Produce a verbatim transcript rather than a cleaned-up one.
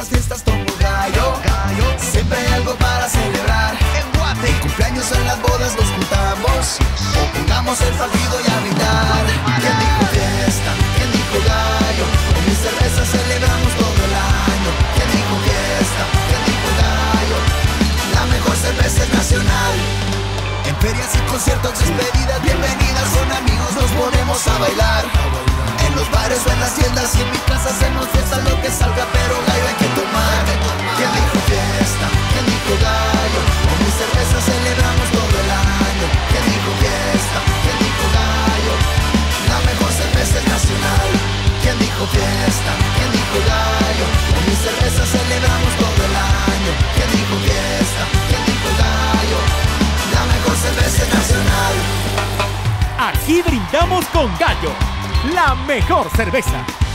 las fiestas tomo gallo. Siempre hay algo para celebrar. En cumpleaños, en las bodas nos juntamos, o pongamos el partido y a brindar. ¿Quién dijo fiesta? ¿Quién dijo gallo? Con mi cerveza celebramos todo el año. ¿Quién dijo fiesta? ¿Quién dijo gallo? La mejor cerveza es Nacional. En ferias y conciertos, despedidas, bienvenidas. Con amigos nos ponemos a bailar. En los bares o en las tiendas y en mi casa hacemos fiesta, lo que salga, pero gallo hay que tomar. ¿Quién dijo fiesta? ¿Quién dijo gallo? Con mi cerveza celebramos todo el año. ¿Quién dijo fiesta? ¿Quién dijo gallo? La mejor cerveza es Nacional. ¿Quién dijo fiesta? ¿Quién dijo gallo? Con mi cerveza celebramos todo el año. ¿Quién dijo fiesta? ¿Quién dijo gallo? La mejor cerveza es Nacional. Aquí brindamos con Gallo, la mejor cerveza.